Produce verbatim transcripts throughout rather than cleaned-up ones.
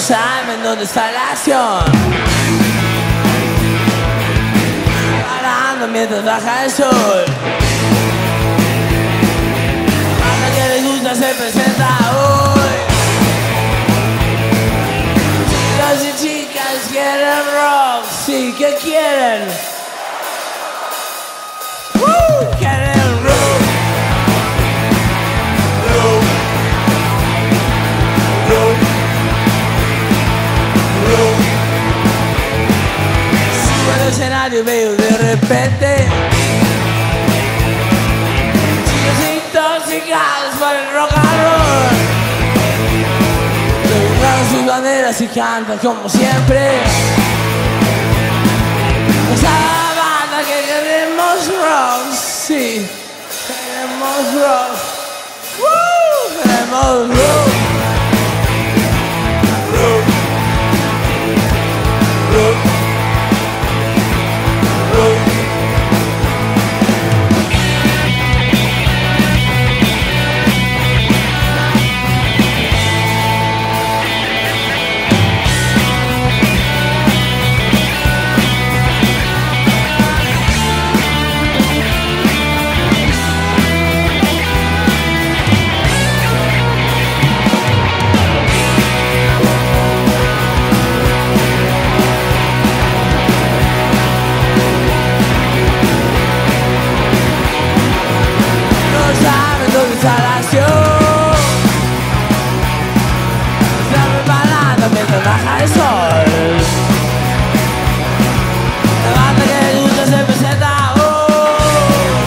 saben dónde está la acción. Parando mientras baja el sol. Banda que les gusta se presenta hoy. Chicos y chicas quieren rock. Sí, ¿qué quieren? ¡Woo! Quieren rock. Rock. Rock. Rock. Subo al escenario y veo de repente chicos intoxicados por el rock and roll. Levantan sus banderas y cantan como siempre. Esa banda que queremos rock, sí, queremos rock. ¡Woo! Queremos rock. Rock. Rock. Rock. Mientras baja el sol, la banda que les gusta se presenta hoy.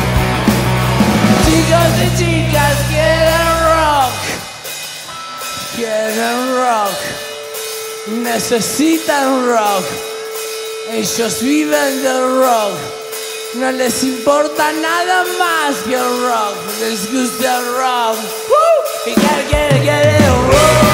Chicos y chicas quieren rock, quieren rock, necesitan rock. Ellos viven del rock, no les importa nada más que el rock. Les gusta el rock. ¡Woo! Y quieren, quieren, quieren rock.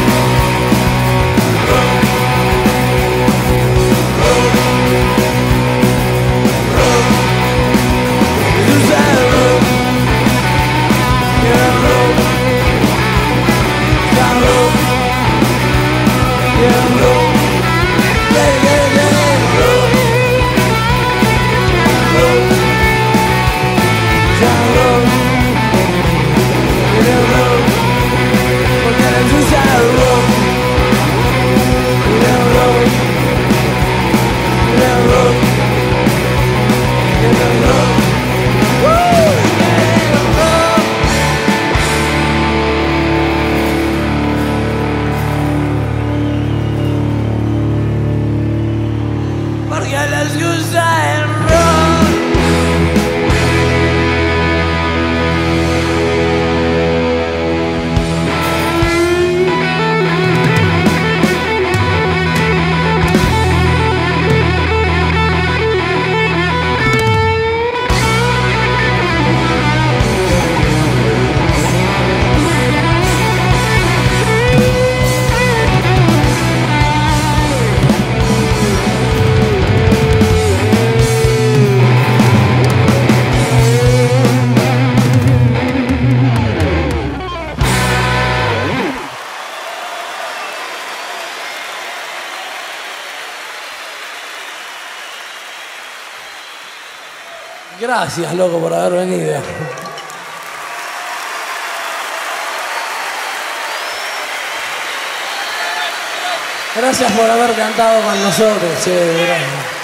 Porque les gusta el rock. Gracias, loco, por haber venido. Gracias por haber cantado con nosotros, che, gracias.